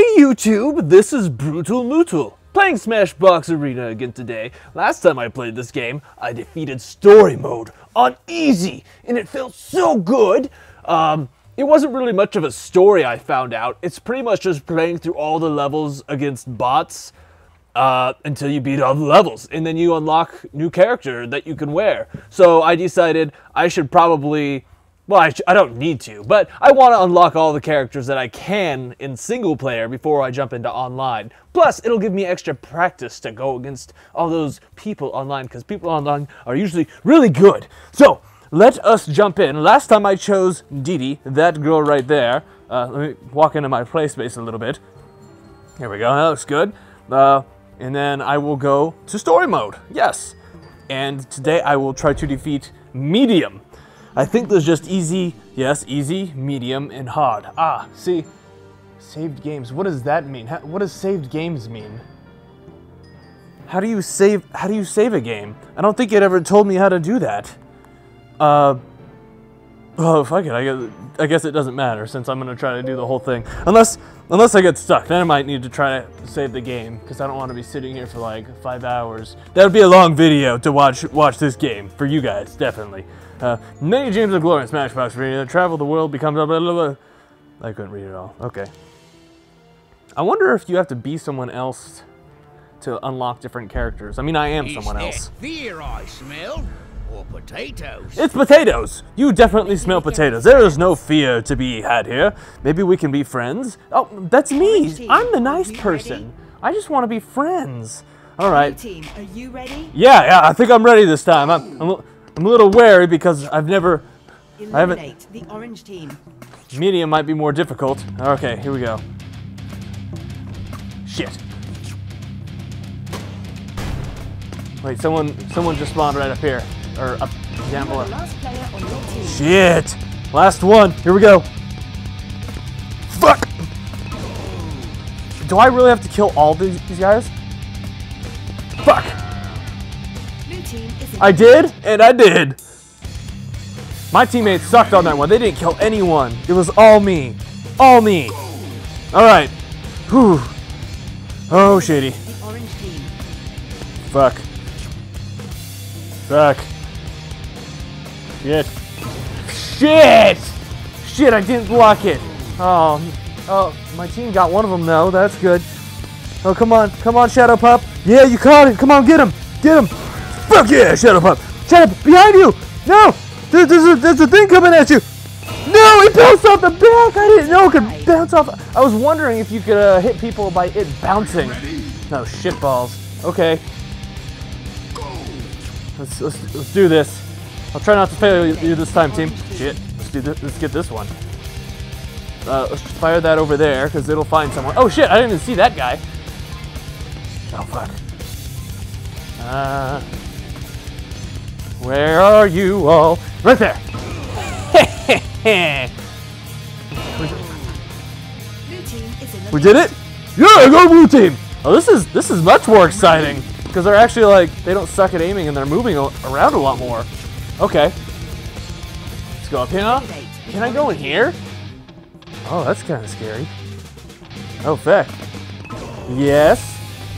Hey YouTube, this is Brutal Mootal, playing Smashbox Arena again today. Last time I played this game, I defeated Story Mode on Easy, and it felt so good. It wasn't really much of a story, I found out. It's pretty much just playing through all the levels against bots until you beat all the levels, and then you unlock new character that you can wear. So I decided I should probably... Well, I don't need to, but I want to unlock all the characters that I can in single player before I jump into online. Plus, it'll give me extra practice to go against all those people online, because people online are usually really good. So, let us jump in. Last time I chose Didi, that girl right there. Let me walk into my play space a little bit. Here we go, that looks good. And then I will go to story mode, yes. And today I will try to defeat Medium. I think there's just easy, yes, easy, medium, and hard. Ah, see, saved games. What does that mean? What does saved games mean? How do you save a game? I don't think it ever told me how to do that. Oh, fuck it. I guess it doesn't matter since I'm gonna try to do the whole thing. Unless I get stuck, then I might need to try to save the game because I don't want to be sitting here for like 5 hours. That would be a long video to watch this game for you guys, definitely. Many dreams of glory in Smashbox Arena. Travel the world, become blah, blah, blah, blah. I couldn't read it all. Okay. I wonder if you have to be someone else to unlock different characters. I mean, I am someone else. Fear I smell, or potatoes? It's potatoes! You definitely smell potatoes. There is no fear to be had here. Maybe we can be friends. Oh, that's me. I'm the nice person. I just want to be friends. All right. Team, are you ready? Yeah, I think I'm ready this time. I'm a little wary because I haven't... The orange team. Medium might be more difficult. Okay, here we go. Shit. Wait, someone just spawned right up here. Or up down below. Shit! Last one. Here we go. Fuck! Do I really have to kill all these guys? Fuck! I did, and I did. My teammates sucked on that one. They didn't kill anyone. It was all me. All me. All right. Whew. Oh, shitty. Fuck. Fuck. Shit. Shit! Shit, I didn't block it. Oh, my team got one of them, though. That's good. Oh, come on, Shadow Pup. Yeah, you caught it. Come on, get him. Get him. Fuck yeah, Shadow Pup. Shadow Pup, behind you. No, there's a thing coming at you. No, it bounced off the back. I didn't know it could bounce off. I was wondering if you could hit people by it bouncing. No, shitballs. Okay. Let's do this. I'll try not to fail you this time, team. Shit. Let's do this. Let's get this one. Let's fire that over there because it'll find someone. Oh shit! I didn't even see that guy. Oh fuck. Where are you all? Right there. We did it? Yeah, go blue team. Oh, this is much more exciting because they're actually like they don't suck at aiming and they're moving around a lot more. Okay. Let's go up here. Can I go in here? Oh, that's kind of scary. Oh, fuck. Yes.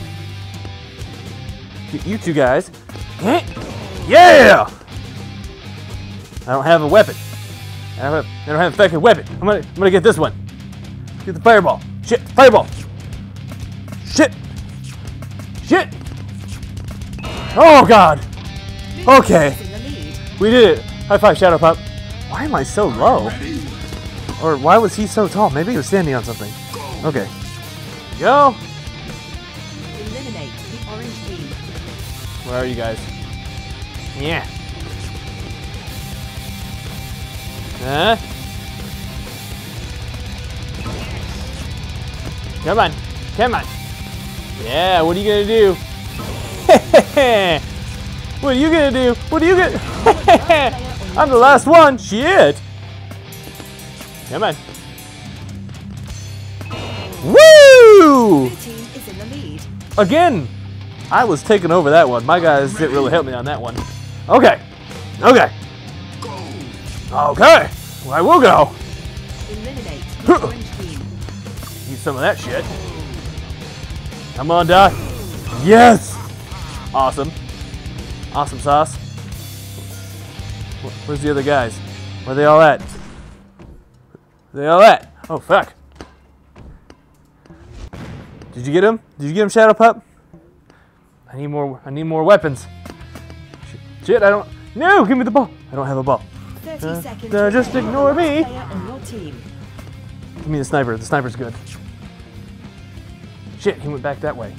Get you two guys. Yeah! I don't have a weapon. I don't have a fucking weapon. I'm gonna get this one. Get the fireball. Shit, fireball. Shit. Shit. Oh god. Okay. We did it. High five, Shadow Pup. Why am I so low? Or why was he so tall? Maybe he was standing on something. Okay. Here we go. Eliminate the orange team. Where are you guys? Yeah. Come on. Come on. Yeah, what are you gonna do? What are you gonna do? What are you gonna... I'm the last one. Shit. Come on. Woo! Team is in the lead. Again, I was taking over that one. My guys didn't really help me on that one. Okay. Okay. Okay. Well, I will go. Eliminate the orange team. He's some of that shit. Come on, die. Yes! Awesome. Awesome sauce. Where's the other guys? Where they all at? Where they all at? Oh, fuck. Did you get him? Did you get him, Shadow Pup? I need more weapons. Shit, I don't... No, give me the ball. I don't have a ball. 30 seconds. Just ignore me. Player on your team. Give me the sniper. The sniper's good. Shit, he went back that way.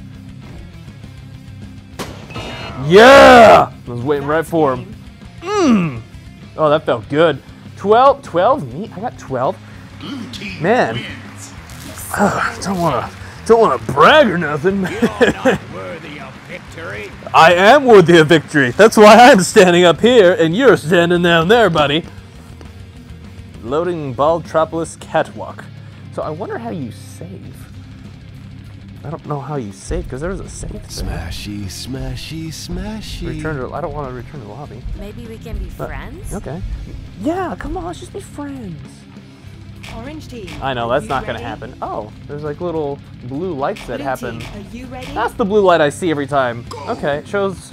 Yeah! I was waiting right for him. Oh, that felt good. 12? Me? I got 12? Man. Don't wanna brag or nothing. You're not worthy of victory. I am worthy of victory. That's why I'm standing up here and you're standing down there, buddy. Loading Baldtropolis Catwalk. So I wonder how you save. I don't know how you save because there's a save thing. Smashy, smashy, smashy. Return to. I don't want to return to the lobby. Maybe we can be friends? Okay. Yeah, come on, let's just be friends. Orange team. I know that's you not gonna ready? happen. Oh, there's like little blue lights that Blue happen. team, are you ready? That's the blue light I see every time. Okay, it shows.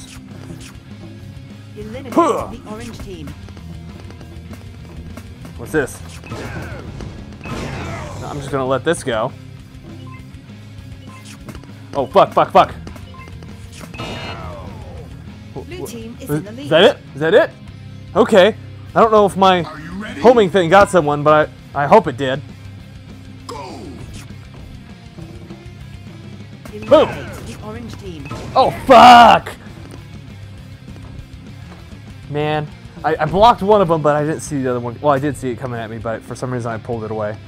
Eliminate Huh. the orange team. What's this? No, I'm just gonna let this go. Oh, fuck. Blue team is in the lead. Is that it? Is that it? Okay. I don't know if my homing thing got someone, but I hope it did. Eliminate the orange team. Oh, fuck! Man, I blocked one of them, but I didn't see the other one. Well, I did see it coming at me, but for some reason I pulled it away.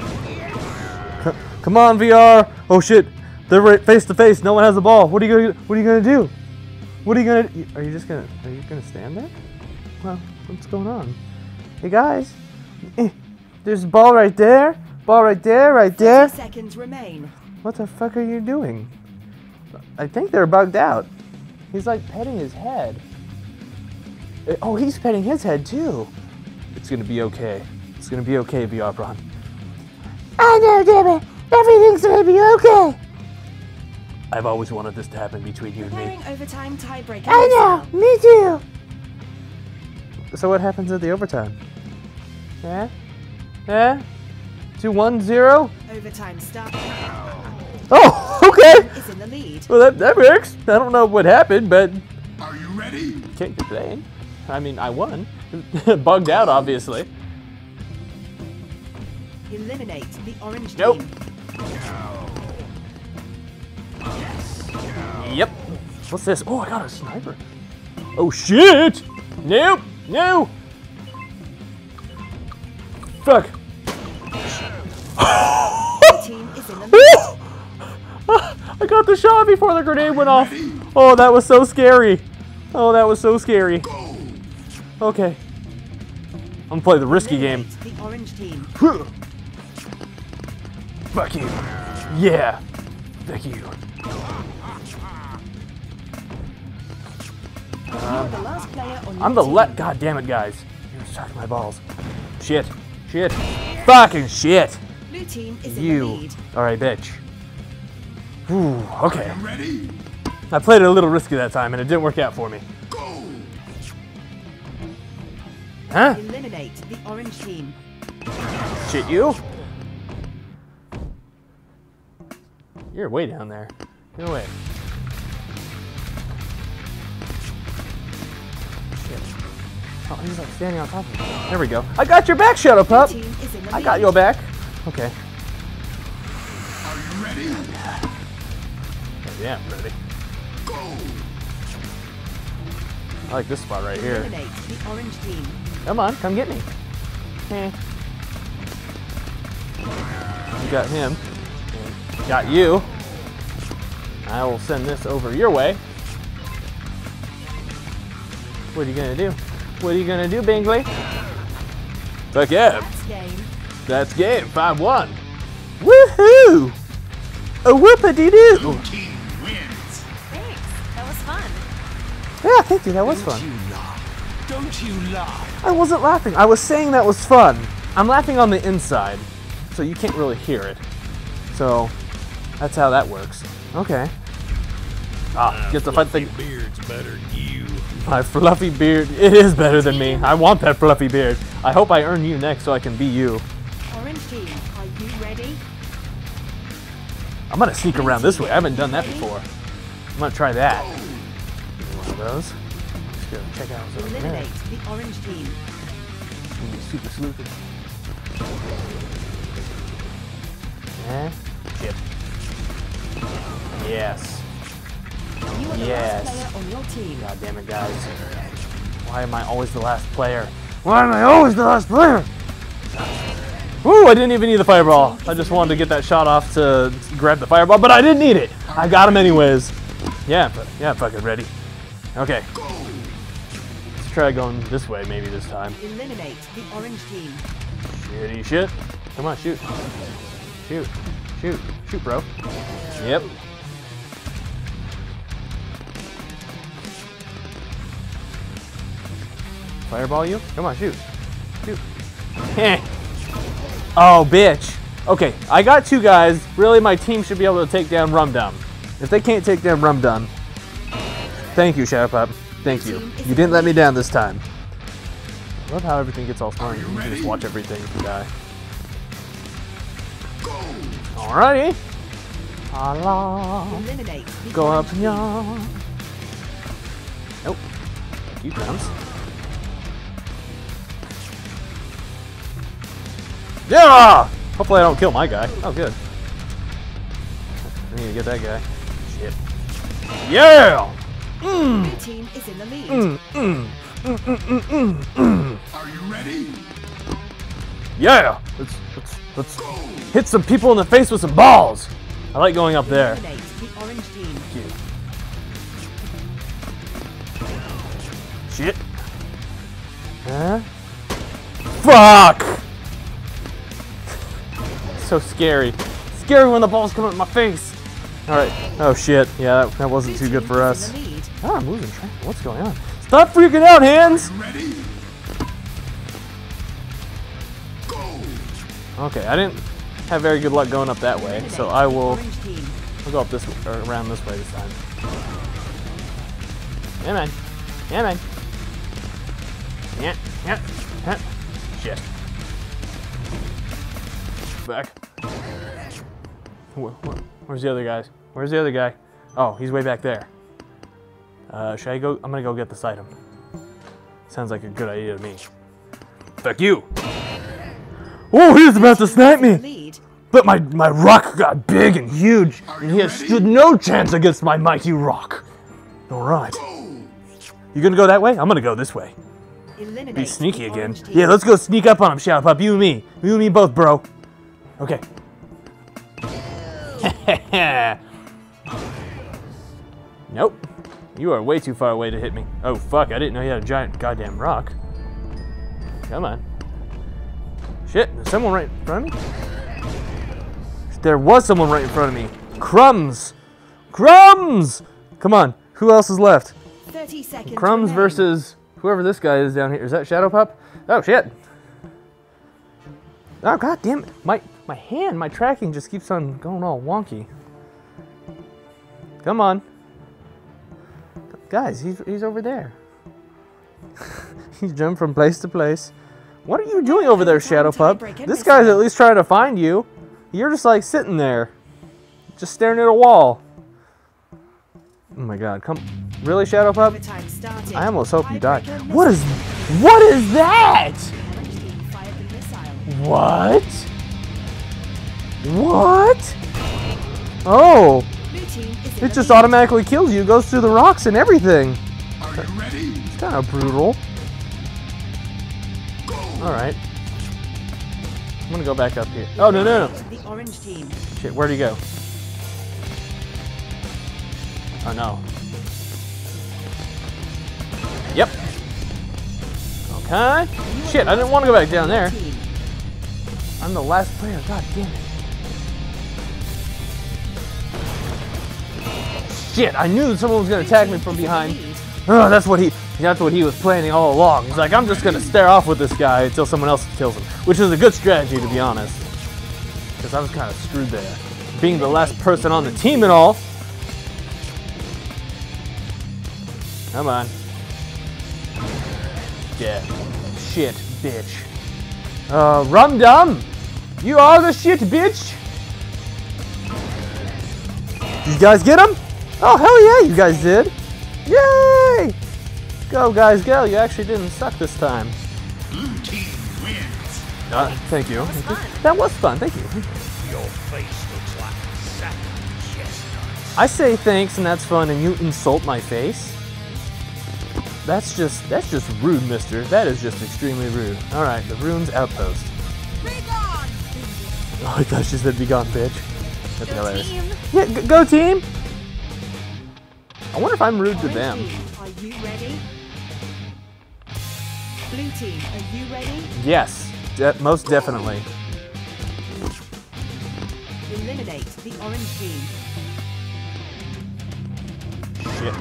Come on, VR! Oh shit! They're right face to face. No one has the ball. What are you gonna do? What are you gonna? Are you gonna stand there? Well, what's going on? Hey guys, there's a ball right there. Ball right there, right 30 there. seconds remain. What the fuck are you doing? I think they're bugged out. He's like petting his head. Oh, he's petting his head too. It's gonna be okay. It's gonna be okay, VR Bron. I know, damn it. Everything's gonna be okay. I've always wanted this to happen between you and me. Preparing overtime tiebreaker. I know, me too. So what happens at the overtime? Yeah? Yeah? 2-1-0? Overtime start. Oh, okay. Is in the lead. Well, that works. I don't know what happened, but Are you ready? can't complain. I mean, I won. Bugged out, obviously. Eliminate the orange Nope. team. Yep. What's this? Oh, I got a sniper. Oh, shit. Nope. No. Fuck. Blue team is in the lead. I got the shot before the grenade went off. Oh, that was so scary. Oh, that was so scary. Okay. I'm gonna play the risky game. Eliminate the orange team. Fuck you. Yeah. Thank you. You're the last player on I'm your the team. God damn it, guys. You're sucking my balls. Shit. Shit. Fucking shit. Blue team is in the You. lead. Alright, bitch. Ooh, okay. Ready? I played it a little risky that time and it didn't work out for me. Huh? Eliminate the orange team. Shit, you? You're way down there. Get away. Shit. Oh, he's like standing on top of me. There we go. I got your back, Shadow Blue Pup. team is in the I lead. got your back. Okay. Are you ready? Yeah, I'm ready. I like this spot right here. Eliminate the orange team. Come on, come get me. Eh. You got him. And got you. I will send this over your way. What are you gonna do? What are you gonna do, Bingley? Fuck yeah. That's game. That's game. 5-1. Woohoo! A whoop-a-dee-doo. Team wins. Thanks. That was fun. Yeah, thank you. That was fun. Don't you lie. I wasn't laughing. I was saying that was fun. I'm laughing on the inside, so you can't really hear it. So that's how that works. Okay. Get to fight the Beard's better than you. my fluffy beard. It is better than me. I want that fluffy beard. I hope I earn you next so I can be you. Orange team, are you ready? I'm gonna sneak around this way. I haven't done that before. I'm gonna try that. One of those. Let's go check out what's over there. Eliminate the orange team. Gonna be super sleuthing. Yeah. Chip. Yes. You are the Yes. last player on your team. God damn it, guys. Why am I always the last player? Why am I always the last player? Woo, I didn't even need the fireball. I just wanted to get that shot off to grab the fireball, but I didn't need it. I got him anyways. Yeah, fucking ready. Okay. Let's try going this way maybe this time. Eliminate the orange team. Shitty shit. Come on, shoot. Shoot. Shoot. Shoot, bro. Yep. Fireball you? Come on, shoot. Shoot. Heh. Oh, bitch. Okay, I got two guys. Really, my team should be able to take down Rum Dum. If they can't take down Rum Dum, thank you, Shadow Pup. Thank you. You didn't let me down this time. I love how everything gets all smart. You can just watch everything die. Alrighty. Allah. Eliminate the Go up orange and yawn. Nope. You crumbs. Yeah! Hopefully I don't kill my guy. Oh, good. I need to get that guy. Shit. Yeah! team. Blue team is in the lead. Are you ready? Yeah! Let's hit some people in the face with some balls. I like going up there. Eliminate the orange team. Shit. Huh? Fuck! So scary. Scary when the balls come at my face. Alright. Oh shit. Yeah, that wasn't too good for us. Ah, I'm losing track. What's going on? Stop freaking out, hands! Ready? Okay, I didn't have very good luck going up that way, so I will Orange team. I'll go up this way, or around this way this time. Yeah, man. Yeah, man. Yeah, yeah, yeah. Shit. Back. Where's the other guys? Where's the other guy? Oh, he's way back there. Should I go? I'm gonna go get this item. Sounds like a good idea to me. Fuck you. Oh, he's about to snipe me. Lead. But my rock got big and huge, and he has stood no chance against my mighty rock. All right. You gonna go that way? I'm gonna go this way. Eliminate Be sneaky the again. orange team. Yeah, let's go sneak up on him, Shadow Pup. You and me. You and me both, bro. Okay. Nope. You are way too far away to hit me. Oh, fuck. I didn't know you had a giant goddamn rock. Come on. Shit. There's someone right in front of me? There was someone right in front of me. Crumbs. Crumbs! Come on. Who else is left? 30 seconds. Crumbs remain. versus whoever this guy is down here. Is that Shadow Pup? Oh, shit. Oh, god damn it. My hand, my tracking just keeps on going all wonky. Come on. Guys, he's over there. He's jumping from place to place. What are you doing over there, Shadow Pup? This guy's at least trying to find you. You're just like sitting there. Just staring at a wall. Oh my god, come. Really, Shadow Pup? Overtime started. I almost hope you die. Tiebreaker What is that? Orange team fired the missile. What? What? Oh, Blue team is in it the just lead. automatically kills you, goes through the rocks and everything. Are you ready? It's kind of brutal. Alright. I'm gonna go back up here. Oh, no. The orange team. Shit, where'd he go? Oh, no. Yep. Okay. Shit, I didn't want to go back down there. Team. I'm the last player. God damn it. Shit, I knew someone was gonna attack me from behind. Oh, that's what he was planning all along. He's like, I'm just gonna stare off with this guy until someone else kills him, which is a good strategy, to be honest, because I was kind of screwed there. being the last person on the team and all. Come on. Yeah. Shit, bitch. Rum Dum! You are the shit, bitch! Did you guys get him? Oh, hell yeah, you guys did. Yay! Go, guys, go. You actually didn't suck this time. Blue team wins. Thank you. That was fun. That was fun, thank you. Your face looks like a sack of chestnuts. I say thanks and that's fun and you insult my face? That's just rude, mister. That is just extremely rude. Alright, the Rune's outpost. Oh, I thought she said be gone, bitch. That's Go hilarious. team. Yeah, go team! I wonder if I'm rude to Orange them. team, are you ready? Blue team, are you ready? Yes, most definitely. Eliminate the orange team. Shit.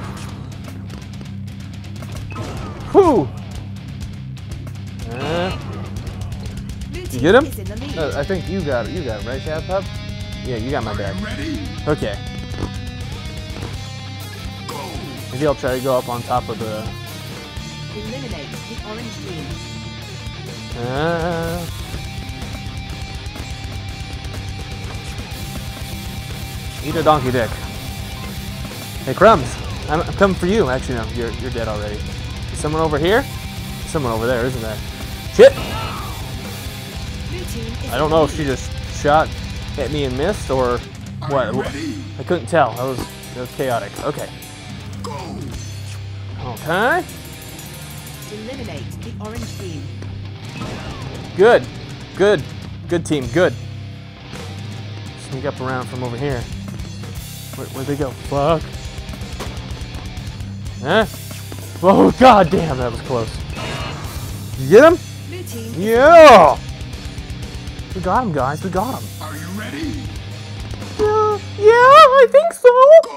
Whew! Blue You team get him? is in the lead. I think you got it. You got it, right, Shadow Pup? Yeah, you got my back. Ready? Okay. Maybe I'll try to go up on top of the... Eliminate the orange team. Eat a donkey dick. Hey, Crumbs. I'm coming for you. Actually, no. You're dead already. Is someone over here? There's someone over there, isn't there? Shit! Blue team is I don't know if she just shot at me and missed, or what. Are you ready? I couldn't tell. That was chaotic. Okay. Go. Okay. eliminate the orange team. Good. Good. Good team. Good. Sneak up around from over here. Where'd they go? Fuck. Huh? Oh, god damn, that was close. You get him? Blue team. Yeah! We got him, guys. We got him. Are you ready? Yeah, I think so.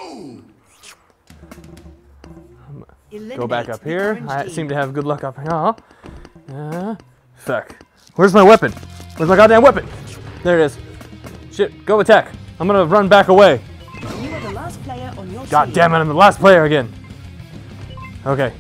Go. Eliminate Go back up the here. orange I team. seem to have good luck up here. Fuck. Where's my weapon? Where's my goddamn weapon? There it is. Shit, go attack. I'm gonna run back away. You are the last player on your God team. damn it, I'm the last player again. Okay.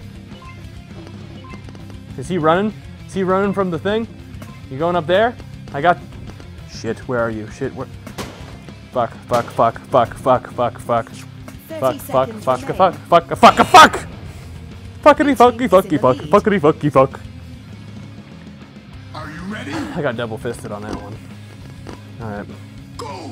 Is he running? Is he running from the thing? You going up there? I got... Shit, where are you? Shit, where... Fuck, fuck, fuck, fuck, fuck, fuck, fuck. 30 Fuck, fuck, seconds fuck, remain. fuck, fuck, fuck, fuck! Fuckity, fucky, fucky, fuck, lead. fuckity, fucky, fuck. Are you ready? I got double fisted on that one. Alright. Go.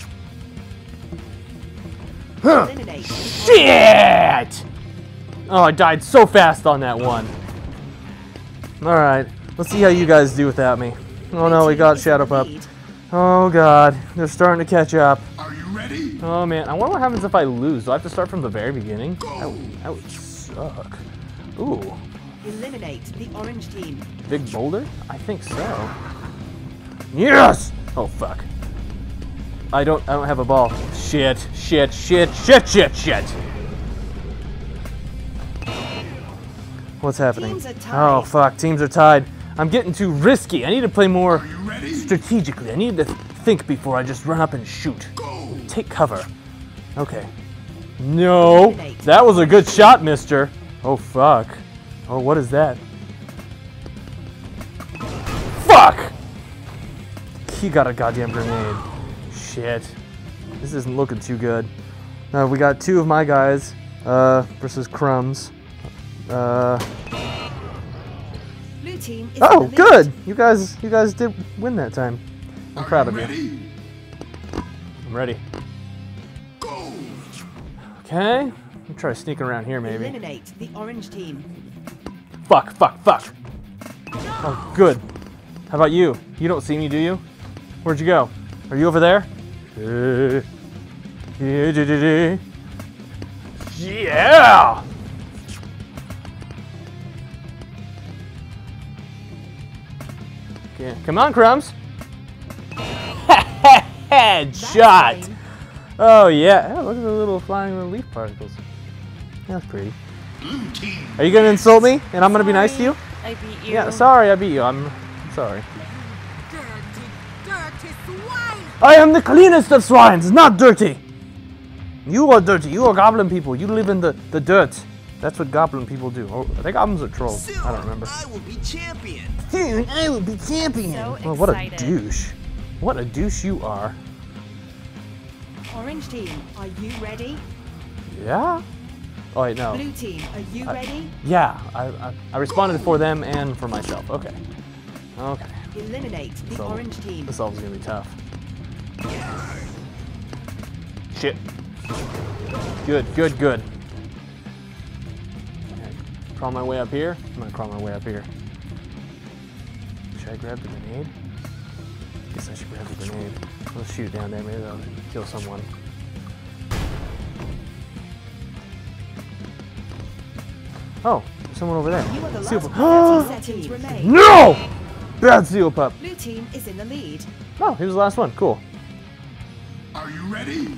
Eliminate the Shit! Oh, I died so fast on that one. Alright, let's see how you guys do without me. Oh no, we got Shadow Pup. Oh god, they're starting to catch up. Are you ready? Oh man, I wonder what happens if I lose. Do I have to start from the very beginning? Go. That would suck. Ooh, Eliminate the orange team. big boulder? I think so. Yes! Oh fuck. I don't have a ball. Shit, shit, shit, shit, shit, shit. What's happening? Teams are tied. Oh fuck, teams are tied. I'm getting too risky. I need to play more Are you ready? strategically. I need to think before I just run up and shoot. Go. Take cover. Okay. No, that was a good shot, mister. Oh fuck. Oh, what is that? Fuck! He got a goddamn grenade. Shit. This isn't looking too good. We got two of my guys versus Crumbs. Blue team is in Oh, the lead. good! You guys did win that time. I'm proud of you. Ready? I'm ready. Go. Okay. I'll try sneaking around here, maybe. Eliminate the orange team. Fuck, fuck, fuck. Oh, good. How about you? You don't see me, do you? Where'd you go? Are you over there? Yeah! Okay, come on, Crumbs. Headshot! Fine. Oh, yeah. Oh, look at the little flying leaf particles. That's pretty. Blue team. Are you gonna insult me and I'm gonna be nice to you? I beat you. Yeah, sorry I beat you. I'm sorry. Dirty, dirty swine! I am the cleanest of swines, not dirty. You are dirty. You are goblin people. You live in the dirt. That's what goblin people do. Oh, I think goblins are trolls. I don't remember. I will be champion. Soon I will be champion. So Oh, what a excited. douche. What a douche you are. Orange team, are you ready? Yeah? Oh, wait, no. Blue team, are you ready? Yeah, I responded for them and for myself. Okay. Okay. Eliminate the So, orange team. This level's gonna be tough. Shit. Good, good, good. Okay. Crawl my way up here. I'm gonna crawl my way up here. Should I grab the grenade? Guess I should grab the grenade. Let's shoot down there. Maybe that'll kill someone. Oh, there's someone over there. You are the Seal last pup. 30 seconds remain. No! Bad seal pup. Blue team is in the lead. Oh, he was the last one. Cool. Are you ready?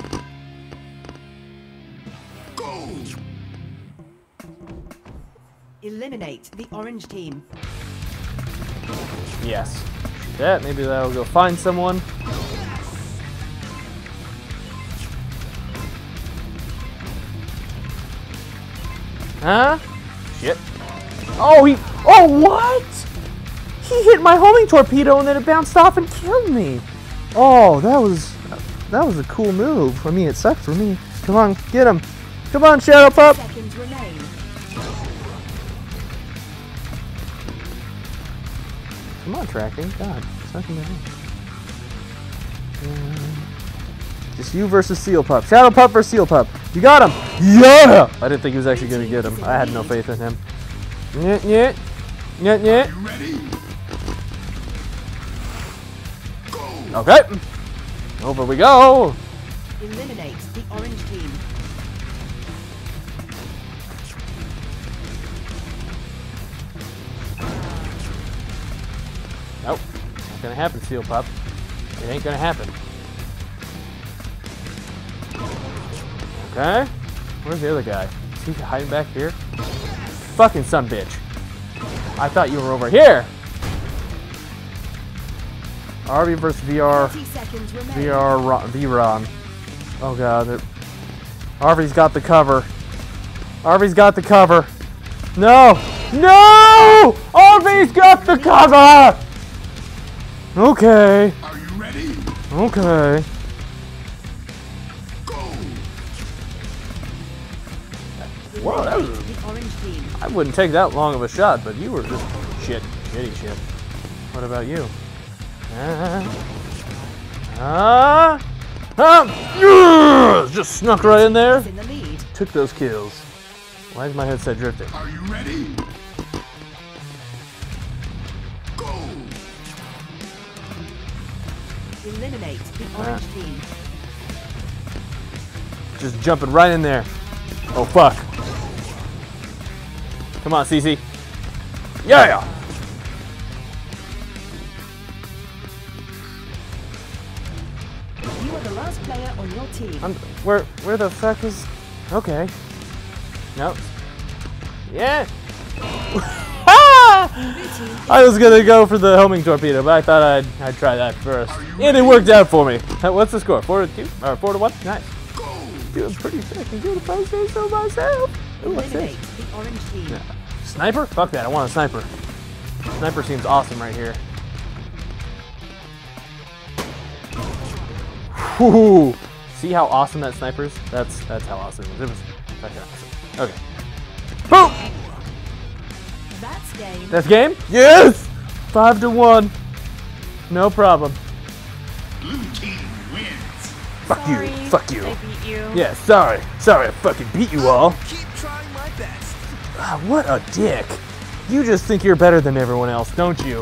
Go! Eliminate the orange team. Yes. That, maybe that'll go find someone. Huh? Shit. Oh, oh, what? He hit my homing torpedo and then it bounced off and killed me. Oh, that was a cool move. I mean, it sucked for me. Come on, get him. Come on, Shadow Pup. Seconds remain. Come on, tracking. God, it's not gonna happen. Just you versus Seal Pup. Shadow Pup versus Seal Pup. You got him. Yeah! I didn't think he was actually gonna get him. I had no faith in him. Nyeh, nyeh. Nyeh, nyeh. You ready? Go! Okay. Over we go. Eliminate the orange team. Nope. Not gonna happen, Seal Pup. It ain't gonna happen. Okay. Where's the other guy? Is he hiding back here? Fucking son bitch. I thought you were over here. RV versus VR. 30 seconds remain. VROM. Oh god. RV's got the cover. RV's got the cover. No! No! RV's got the cover! Okay. Are you ready? Okay. Go! Whoa, that was... The orange team. I wouldn't take that long of a shot, but you were just shitty shit. What about you? Just snuck right in there. Is in the lead. Took those kills. Why is my headset drifting? Are you ready? Go! Eliminate the orange team. Just jumping right in there. Oh fuck. Come on, CC. Yeah! You are the last player on your team. Where the fuck is... Okay. Nope. Yeah! Blue team I was gonna go for the homing torpedo, but I thought I'd try that first. And it worked out for me. What's the score? 4-2? Or 4-1? Nice. Doing pretty fucking good if I say so myself. Ooh, what's eliminate this? the orange team. Yeah. Sniper? Fuck that, I want a sniper. Sniper seems awesome right here. Whoo! See how awesome that sniper is? That's how awesome it was. It was fucking awesome. Okay. Boom! That's game. That's game? Yes! 5-1. No problem. Blue team wins. Fuck Sorry, you. Fuck you. I beat you. Yeah, sorry. Sorry I fucking beat you all. Keep trying my best. Ah, what a dick. You just think you're better than everyone else, don't you?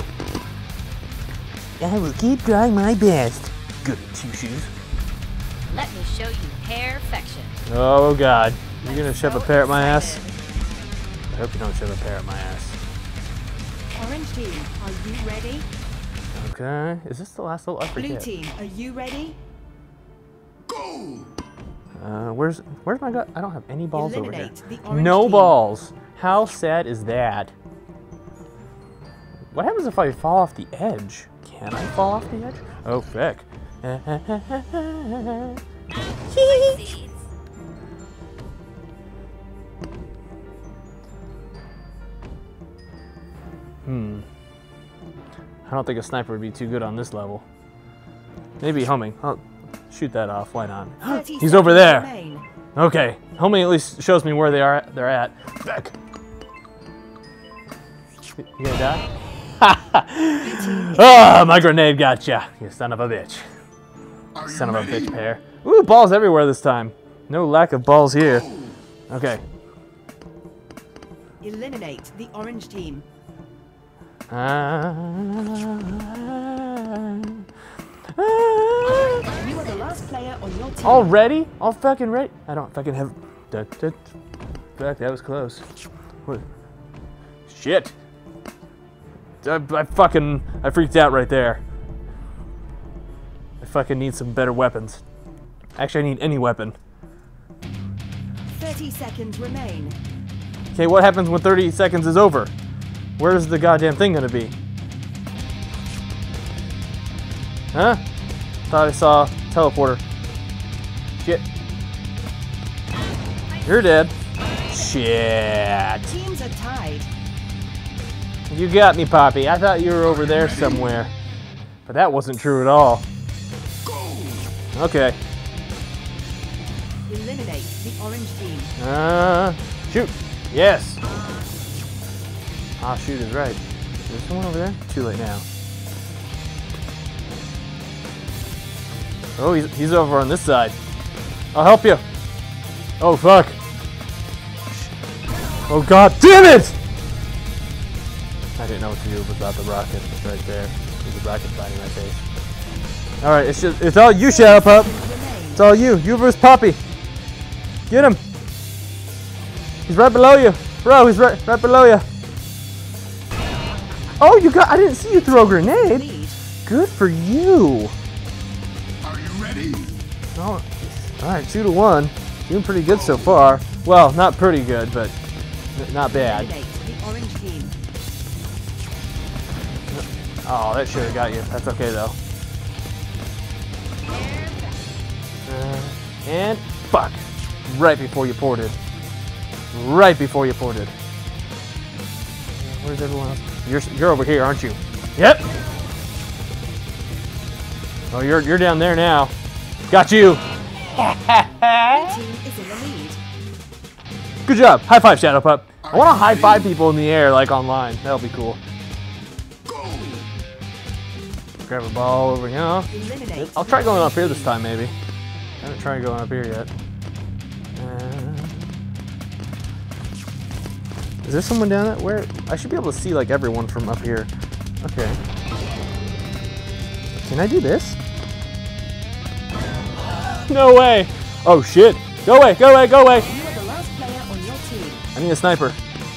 I will keep trying my best. Good two shoes. Let me show you perfection. Oh god. You're gonna shove a So pear at my ass? excited. I hope you don't shove a pear at my ass. Orange team, are you ready? Okay. Is this the last level? I Blue forget. team, are you ready? Go! Where's my gut? I don't have any balls over here. Eliminate the orange No team. balls. How sad is that? What happens if I fall off the edge? Can I fall off the edge? Oh, feck. Seeds. I don't think a sniper would be too good on this level. Maybe homing. I'll shoot that off. Why not? 30 He's over seconds there. remain. Okay. Homing at least shows me where they're at. Back. You gonna die? Ah, my grenade gotcha. You son of a bitch. Are Son you of a ready? bitch pair. Ooh, balls everywhere this time. No lack of balls here. Okay. Eliminate the orange team. You You are the last player on your team. Already? All fucking ready? I don't fucking have. Fuck, that was close. What? Shit. I freaked out right there. I fucking need some better weapons. Actually, I need any weapon. 30 seconds remain. Okay, what happens when 30 seconds is over? Where's the goddamn thing gonna be? Huh? Thought I saw teleporter. Shit. You're dead. Shit. Teams are tied. You got me, Poppy. I thought you were over there somewhere. But that wasn't true at all. Okay. Eliminate the orange team. Shoot. Yes. Ah, shoot is right. There's someone over there? Too late now. Oh, he's over on this side. I'll help you. Oh, fuck. Oh, god damn it! I didn't know what to do without the rocket. It's right there. There's a rocket flying in my face. Alright, it's all you, Shadow Pup. It's all you. You versus Poppy. Get him. He's right below you. Bro, he's right below you. Oh, I didn't see you throw a grenade. Lead. Good for you. Are you ready? Oh, alright, 2-1. Doing pretty good so far. Well, not pretty good, but not bad. Eliminate the orange team. Oh, that should have got you. That's okay, though. And fuck. Right before you ported. Right before you ported. Where's everyone else? You're over here, aren't you? Yep. Oh, you're down there now. Got you. Your team is in the lead. Good job. High five, Shadow Pup. I want to high five people in the air, like online. That'll be cool. Go! Grab a ball over here. Eliminate. I'll try going up here this time, maybe. I haven't tried going up here yet. Is there someone down there? Where? I should be able to see like everyone from up here. Okay. Can I do this? No way! Oh shit! Go away! Go away! Go away! You are the last player on your team. I need a sniper.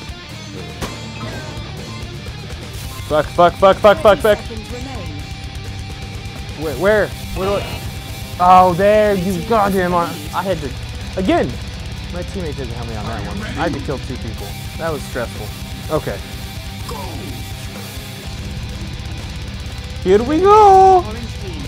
Fuck! Fuck! Fuck! Fuck! Fuck! 30 Fuck! seconds remain. Where do I? Oh, there! You goddamn on! I had to again. My teammate didn't help me on that one. I had to kill 2 people. That was stressful. Okay. Here we go! Orange team.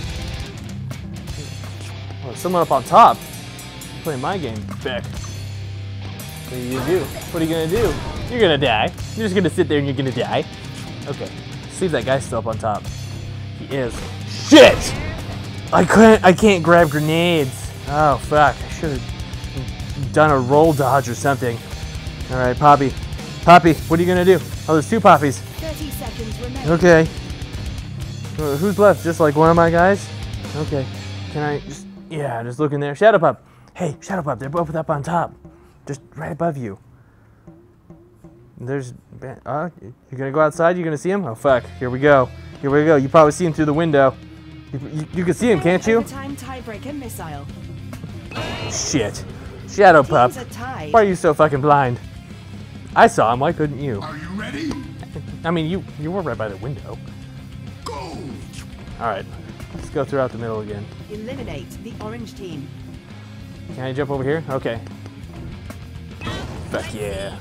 Oh, there's someone up on top. Playing my game, Beck. What are you gonna do? What are you gonna do? You're gonna die. You're just gonna sit there and you're gonna die. Okay. See if that guy's still up on top. He is. Shit! I can't grab grenades. Oh fuck. I should have done a roll dodge or something. Alright, Poppy. Poppy, what are you gonna do? Oh, there's 2 Poppies. 30 seconds remain. Okay. Who's left? Just like one of my guys? Okay. Can I just... Yeah, just look in there. Shadow Pup. Hey, Shadow Pup, they're both up on top. Just right above you. There's... you're gonna go outside? You're gonna see him? Oh, fuck. Here we go. Here we go. You probably see him through the window. You can see him, can't you? Overtime tiebreaker missile. Shit. Shadow Pup. Teams are tied. Why are you so fucking blind? I saw him. Why couldn't you? Are you ready? I mean, you were right by the window. Go! Alright. Let's go throughout the middle again. Eliminate the orange team. Can I jump over here? Okay. Fuck yeah.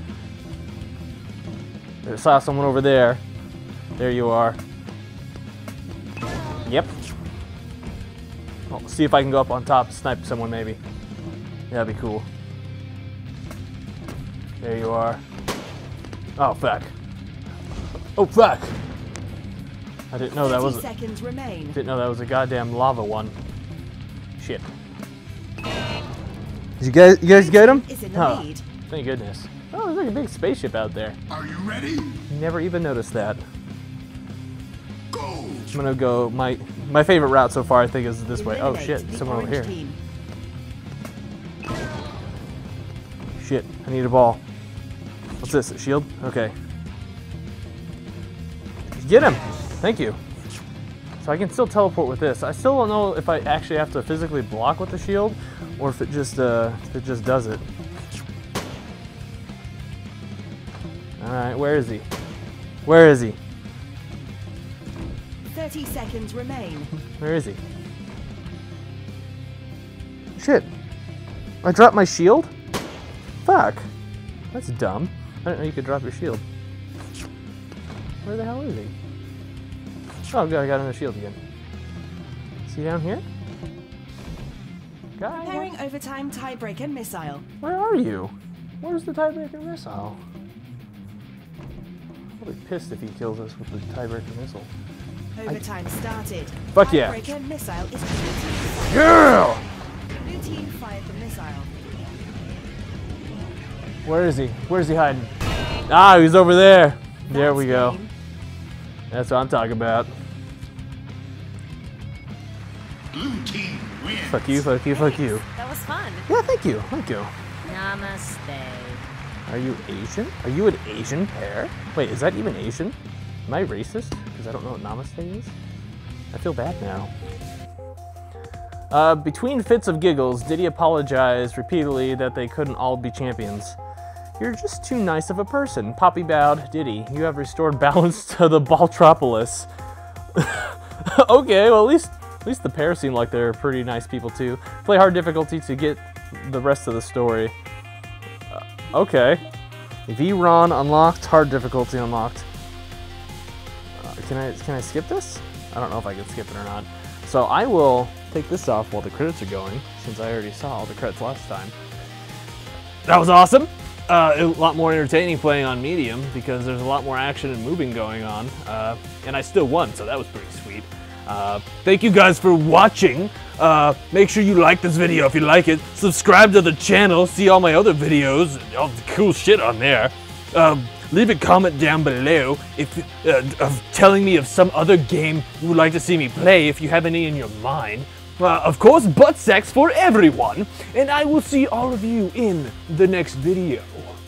I saw someone over there. There you are. Yep. I'll see if I can go up on top, snipe someone maybe. Yeah, that'd be cool. There you are. Oh, fuck. Oh, fuck! I didn't know that was. 30 seconds remain. Didn't know that was a goddamn lava one. Shit. Did you guys get him? Is in the lead. Thank goodness. Oh, there's like a big spaceship out there. Are you ready? Never even noticed that. Go! I'm gonna go. My favorite route so far, I think, is this way. Oh Eliminate shit! the Someone over orange here. team. Shit! I need a ball. What's this? A shield? Okay. Get him! Thank you. So I can still teleport with this. I still don't know if I actually have to physically block with the shield, or if it just does it. All right, where is he? Where is he? 30 seconds remain. Where is he? Shit! I dropped my shield? Fuck! That's dumb. I didn't know you could drop your shield. Where the hell is he? Oh, God, I got another shield again. Is he down here? Guy, Preparing overtime tiebreaker missile. where are you? Where's the tiebreaker missile? I'll be pissed if he kills us with the tiebreaker missile. Overtime started. Fuck yeah. Tiebreaker missile is blue team. Yeah! Blue team fired the missile. Where is he? Where's he hiding? Ah, he's over there. There we go. Game. That's what I'm talking about. Blue team wins. Fuck you, fuck you, fuck you. That was fun. Yeah, thank you, thank you. Namaste. Are you Asian? Are you an Asian pear? Wait, is that even Asian? Am I racist? Because I don't know what namaste is? I feel bad now. Between fits of giggles, Diddy apologized repeatedly that they couldn't all be champions. You're just too nice of a person. Poppy bowed. Diddy, you have restored balance to the Baltropolis. Okay, well at least the pair seem like they're pretty nice people too. Play hard difficulty to get the rest of the story. Okay. V-Ron unlocked, hard difficulty unlocked. Can I skip this? I don't know if I can skip it or not. So I will take this off while the credits are going, since I already saw all the credits last time. That was awesome. A lot more entertaining playing on medium because there's a lot more action and moving going on, and I still won, so that was pretty sweet. Thank you guys for watching. Make sure you like this video if you like it. Subscribe to the channel, see all my other videos, all the cool shit on there. Leave a comment down below if of telling me of some other game you would like to see me play if you have any in your mind. Of course, butt sex for everyone, and I will see all of you in the next video.